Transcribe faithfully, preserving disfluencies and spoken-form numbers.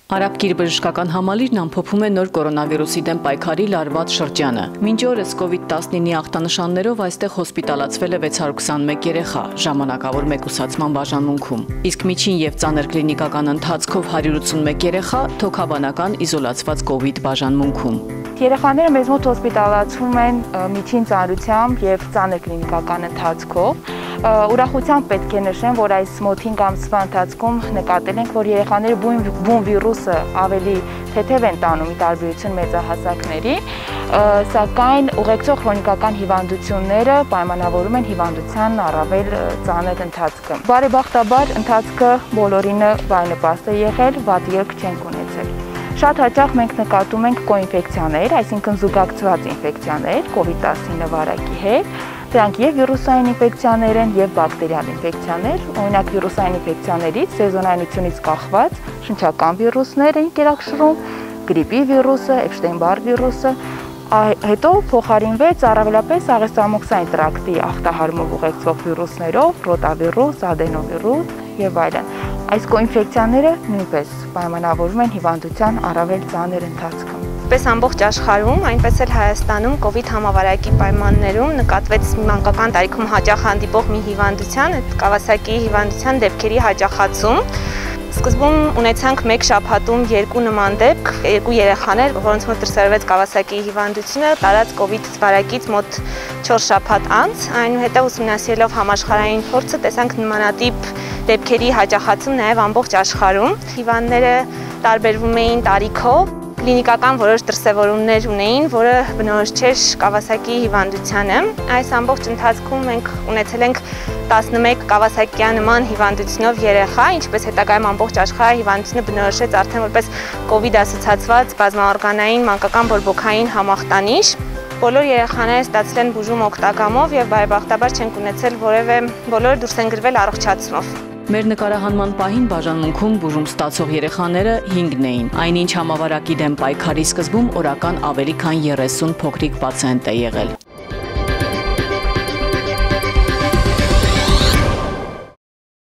Արաբկիր բժշկական համալիրն ամփոփում է նոր կորոնավիրուսի դեմ պայքարի լարված շրջանը։ Մինչ օրս կովիդ տասնինի ախտանշաններով այստեղ հոսպիտալացվել է վեց հարյուր քսանմեկ երեխա, ժամանակավոր մեկուսացման բաժանմունքում։ Իսկ միջին եւ ծանր կլինիկական ընթացքով հարյուր ութսունմեկ երեխա թոքաբանական իզոլացված կովիդ բաժանմունքում։ Երեխաները մեզ մոտ հոսպիտալացվում են միջին ծանրությամբ եւ ծանր կլինիկական ընթացքով։ Ուրախությամբ պետք է նշեմ, որ այս մոտ հինգ ամսվա ընթացքում նկատել ենք, որ երեխաները բուն վիրուսը ավելի թեթև են տանում ի տարբերություն մեծահասակների, սակայն ուղեկցող քրոնիկական հիվանդությունները պայմանավորում են հիվանդության առավել ծանր ընթացքը։ Բարեբախտաբար ընթացքը բոլորինը բարենպաստ է եղել, վատ ելք չենք ունեցել։ Շատ հաճախ մենք նկատում ենք կոինֆեկցիաներ, այսինքն զուգակցված ինֆեկցիաներ կովիդ տասնինը վարակի հետ։ Դրանք եւ վիրուսային ինֆեկցիաներ են եւ բակտերիալ ինֆեկցիաներ, օրինակ վիրուսային ինֆեկցիաներից սեզոնայնությունից կախված շնչական վիրուսներ են կերակշռում, գրիպի վիրուսը, Էփշտեյն-Բարր վիրուսը, հետո փոխարինվեց առավելապես աղեստամոքսային տրակտի ախտահարումով ուղեկցող վիրուսներով, ռոտավիրուս, ադենովիրուս եւ այլն։ Այս կոինֆեկցիաները նույնպես պայմանավորվում են հիվանդության առավել ծանր ընթացքում։ Պես ամբողջ աշխարհում, այնպես էլ Հայաստանում կովիդ համավարակի պայմաններում նկատվեց մանկական տարիքում հաճախ հանդիպող մի հիվանդության, Կավասակիի հիվանդության դեպքերի հաճախացում։ Սկզբում ունեցանք մեկ շաբաթում երկու նման դեպք, երկու երեխաներ, որոնց մոտ դրսևորվեց Կավասակիի հիվանդությունը, տարած կովիդ վարակից մոտ չորս շաբաթ անց, այնուհետև ուսումնասիրելով համաշխարհային փորձը տեսանք նմանատիպ դեպքերի հաճախացում նաև ամբողջ աշխարհում։ Հիվանդները տարբերվում էին տարիքով, կլինիկական որոշ դրսևորումներ ունեին, որը բնորոշ չէր Կավասակիի հիվանդությանը։ Այս ամբողջ ընթացքում մենք ունեցել ենք տասնմեկ Կավասակիանման հիվանդությունով երեխա, ինչպես հետագայում ամբողջ աշխարհը հիվանդությունը բնորոշեց արդեն որպես կովիդ ասոցացված բազմաօրգանային մանկական բորբոքային համախտանիշ։ Բոլոր երեխաները ստացել են բուժում օգտակամով եւ բարեբախտաբար չենք ունեցել որևէ, բոլորը դուրս են գրվել առողջացումով։ Մեր նկարահանման պահին բաժանմունքում բուժում ստացող երեխաները հինգն էին, այնինչ համավարակի դեմ պայքարի սկզբում օրական ավելի քան երեսուն փոքրիկ պացիենտ է եղել։